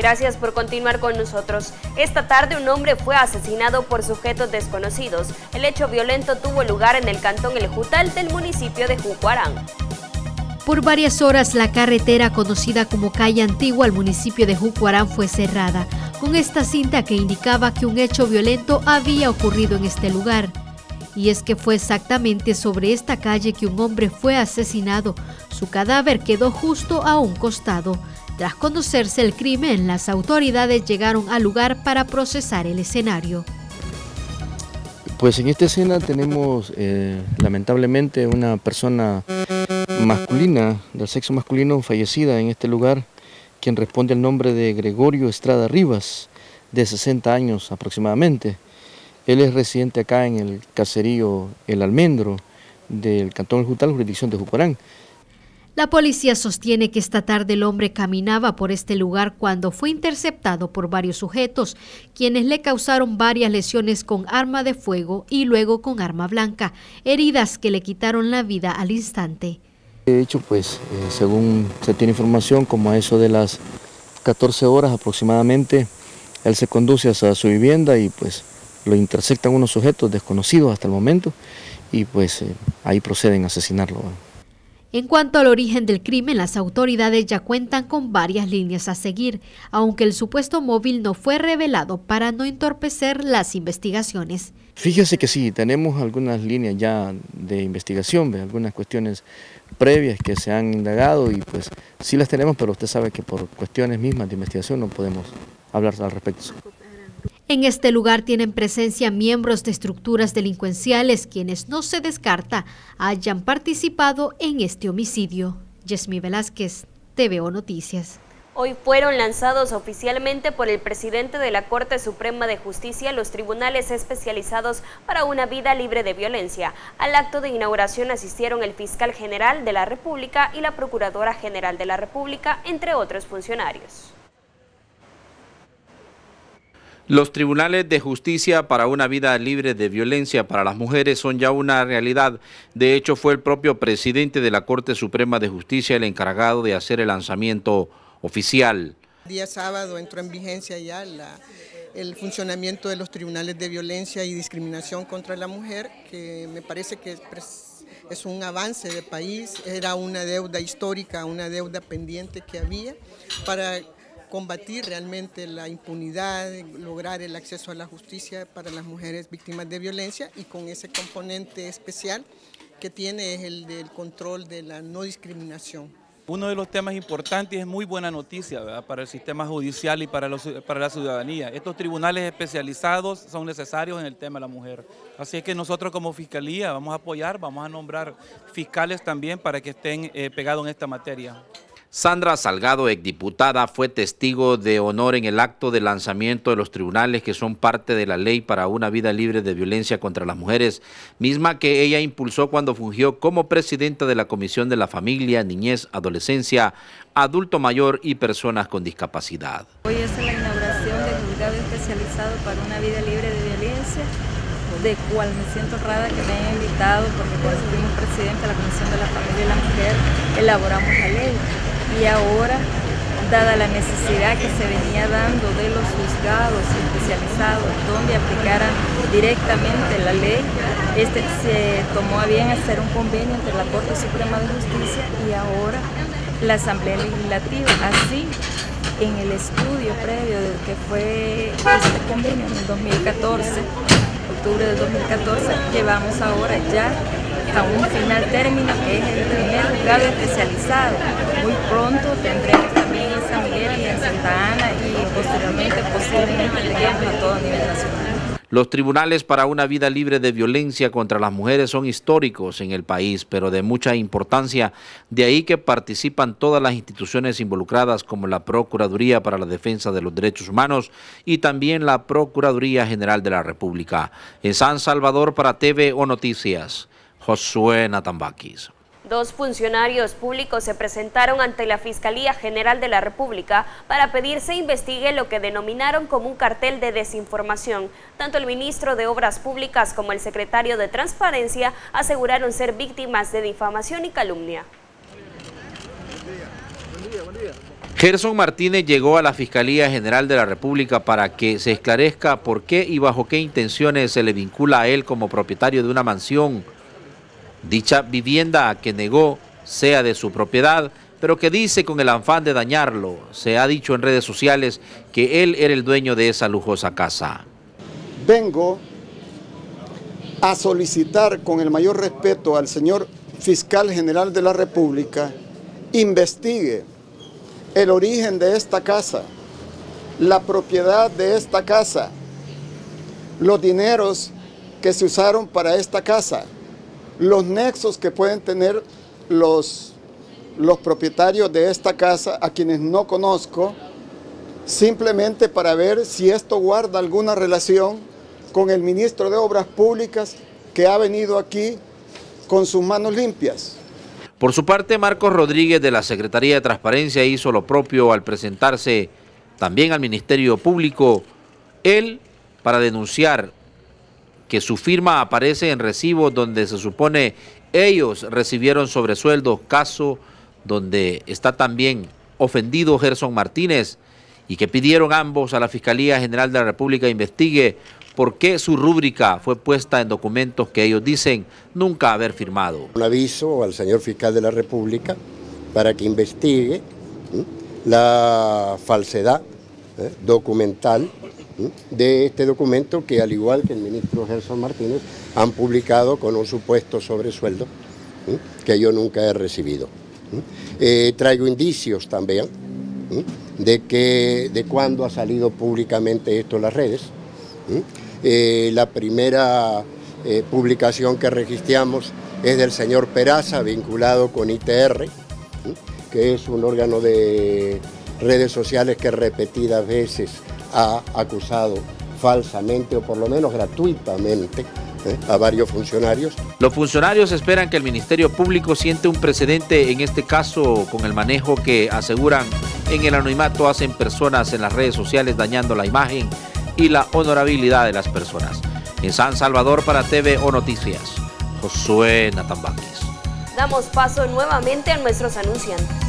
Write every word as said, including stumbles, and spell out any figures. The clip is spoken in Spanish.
Gracias por continuar con nosotros. Esta tarde un hombre fue asesinado por sujetos desconocidos. El hecho violento tuvo lugar en el cantón El Jutal del municipio de Jucuarán. Por varias horas la carretera conocida como Calle Antigua al municipio de Jucuarán fue cerrada, con esta cinta que indicaba que un hecho violento había ocurrido en este lugar. Y es que fue exactamente sobre esta calle que un hombre fue asesinado. Su cadáver quedó justo a un costado. Tras conocerse el crimen, las autoridades llegaron al lugar para procesar el escenario. Pues en esta escena tenemos eh, lamentablemente una persona masculina, del sexo masculino, fallecida en este lugar, quien responde al nombre de Gregorio Estrada Rivas, de sesenta años aproximadamente. Él es residente acá en el caserío El Almendro del cantón El Jutal, jurisdicción de Jucuarán. La policía sostiene que esta tarde el hombre caminaba por este lugar cuando fue interceptado por varios sujetos, quienes le causaron varias lesiones con arma de fuego y luego con arma blanca, heridas que le quitaron la vida al instante. De hecho, pues, eh, según se tiene información, como a eso de las catorce horas aproximadamente, él se conduce hacia su vivienda y pues lo interceptan unos sujetos desconocidos hasta el momento y pues eh, ahí proceden a asesinarlo. En cuanto al origen del crimen, las autoridades ya cuentan con varias líneas a seguir, aunque el supuesto móvil no fue revelado para no entorpecer las investigaciones. Fíjese que sí, tenemos algunas líneas ya de investigación, ¿ve? Algunas cuestiones previas que se han indagado y pues sí las tenemos, pero usted sabe que por cuestiones mismas de investigación no podemos hablar al respecto. En este lugar tienen presencia miembros de estructuras delincuenciales quienes no se descarta hayan participado en este homicidio. Yesmi Velázquez, T V O Noticias. Hoy fueron lanzados oficialmente por el presidente de la Corte Suprema de Justicia los tribunales especializados para una vida libre de violencia. Al acto de inauguración asistieron el fiscal general de la República y la Procuradora General de la República, entre otros funcionarios. Los tribunales de justicia para una vida libre de violencia para las mujeres son ya una realidad. De hecho, fue el propio presidente de la Corte Suprema de Justicia el encargado de hacer el lanzamiento oficial. El día sábado entró en vigencia ya la, el funcionamiento de los tribunales de violencia y discriminación contra la mujer, que me parece que es, es un avance de país, era una deuda histórica, una deuda pendiente que había para combatir realmente la impunidad, lograr el acceso a la justicia para las mujeres víctimas de violencia y con ese componente especial que tiene es el del control de la no discriminación. Uno de los temas importantes es muy buena noticia, ¿verdad?, para el sistema judicial y para, los, para la ciudadanía. Estos tribunales especializados son necesarios en el tema de la mujer. Así es que nosotros como Fiscalía vamos a apoyar, vamos a nombrar fiscales también para que estén eh, pegados en esta materia. Sandra Salgado, exdiputada, fue testigo de honor en el acto de lanzamiento de los tribunales que son parte de la ley para una vida libre de violencia contra las mujeres, misma que ella impulsó cuando fungió como presidenta de la Comisión de la Familia, Niñez, Adolescencia, Adulto Mayor y Personas con Discapacidad. Hoy es la inauguración del juzgado especializado para una vida libre de violencia, de cual me siento honrada que me hayan invitado porque cuando fuimos presidente de la Comisión de la Familia y la Mujer elaboramos la ley. Y ahora, dada la necesidad que se venía dando de los juzgados especializados donde aplicaran directamente la ley, este se tomó a bien hacer un convenio entre la Corte Suprema de Justicia y ahora la Asamblea Legislativa. Así, en el estudio previo de que fue este convenio en el dos mil catorce, octubre del dos mil catorce, llevamos ahora ya a un final término que es el primer juzgado especializado. Muy pronto tendremos también en San Miguel y en Santa Ana y posteriormente posiblemente tengamos a todo a nivel nacional. Los tribunales para una vida libre de violencia contra las mujeres son históricos en el país, pero de mucha importancia, de ahí que participan todas las instituciones involucradas como la Procuraduría para la Defensa de los Derechos Humanos y también la Procuraduría General de la República. En San Salvador para T V O Noticias, Josué Natambakis. Dos funcionarios públicos se presentaron ante la Fiscalía General de la República para pedir se investigue lo que denominaron como un cartel de desinformación. Tanto el ministro de Obras Públicas como el secretario de Transparencia aseguraron ser víctimas de difamación y calumnia. Buen día, buen día, buen día. Gerson Martínez llegó a la Fiscalía General de la República para que se esclarezca por qué y bajo qué intenciones se le vincula a él como propietario de una mansión. Dicha vivienda que negó sea de su propiedad, pero que dice con el afán de dañarlo. Se ha dicho en redes sociales que él era el dueño de esa lujosa casa. Vengo a solicitar con el mayor respeto al señor Fiscal General de la República investigue el origen de esta casa, la propiedad de esta casa, los dineros que se usaron para esta casa, los nexos que pueden tener los, los propietarios de esta casa, a quienes no conozco, simplemente para ver si esto guarda alguna relación con el ministro de Obras Públicas que ha venido aquí con sus manos limpias. Por su parte, Marcos Rodríguez de la Secretaría de Transparencia hizo lo propio al presentarse también al Ministerio Público, él para denunciar que su firma aparece en recibos donde se supone ellos recibieron sobresueldos, caso donde está también ofendido Gerson Martínez, y que pidieron ambos a la Fiscalía General de la República investigue por qué su rúbrica fue puesta en documentos que ellos dicen nunca haber firmado. Un aviso al señor Fiscal de la República para que investigue ¿eh? la falsedad ¿eh? documental ¿eh? de este documento que, al igual que el ministro Gerson Martínez, han publicado con un supuesto sobresueldo ¿eh? que yo nunca he recibido. ¿eh? Eh, traigo indicios también ¿eh? de, que, de cuándo ha salido públicamente esto en las redes. ¿eh? Eh, la primera eh, publicación que registramos es del señor Peraza, vinculado con I T R, ¿eh? que es un órgano de redes sociales que repetidas veces ha acusado falsamente o por lo menos gratuitamente ¿eh? a varios funcionarios. Los funcionarios esperan que el Ministerio Público siente un precedente en este caso con el manejo que aseguran en el anonimato hacen personas en las redes sociales, dañando la imagen y la honorabilidad de las personas. En San Salvador, para T V O Noticias, Josué Natambakis. Damos paso nuevamente a nuestros anunciantes.